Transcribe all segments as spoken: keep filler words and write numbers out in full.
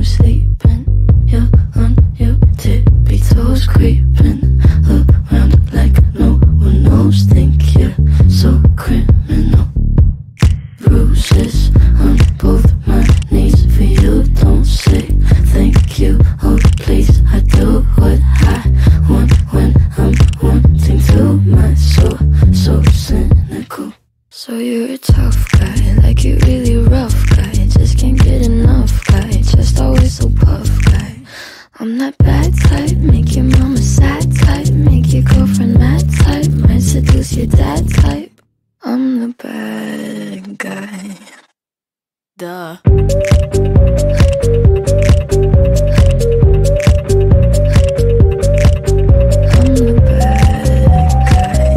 sleeping. You're on your tippy toes, creeping around like no one knows. Think you're so criminal. Bruises on both my knees for you. Don't say thank you, oh please. I do what I want when I'm wanting to. My soul so cynical. So you're a tough guy, like you really rough guy. Just can't get enough guy, just always so puff guy. I'm that bad type, make your mama sad type, make your girlfriend mad type, might seduce your dad type. I'm the bad guy. Duh. I'm the bad guy.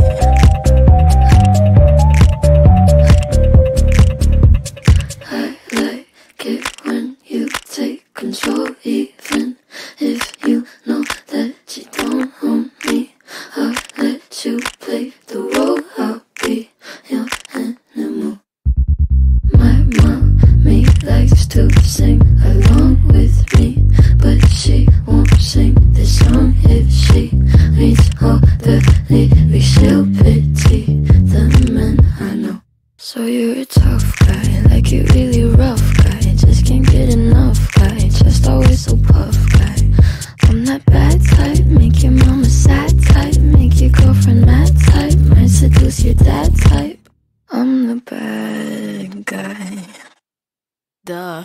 I like it when you take control, even if you know that you don't own me. I'll let you play the role, I'll be your animal. My mommy likes to sing along with me, but she won't sing this song if she reads all the lyrics. She'll pity the men I know. So you're a tough guy, like you really rough guy. Just can't get enough guy, just always so puff guy. I'm that bad type, make your mama sad type, make your girlfriend mad type, might seduce your dad type. I'm the bad guy. Duh.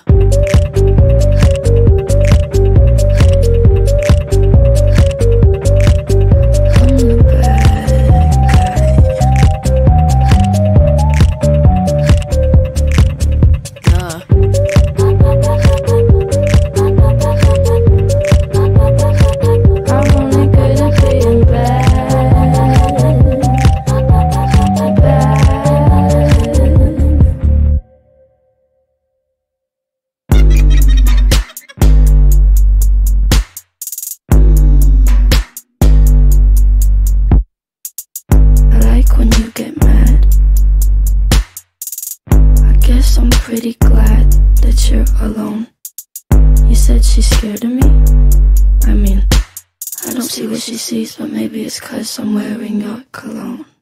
I'm the bad guy. Duh. I'm only good at being bad. Bad. I like when you get mad. I guess I'm pretty glad that you're alone. You said she's scared of me? I mean, I don't see what she sees, but maybe it's 'cause I'm wearing your cologne.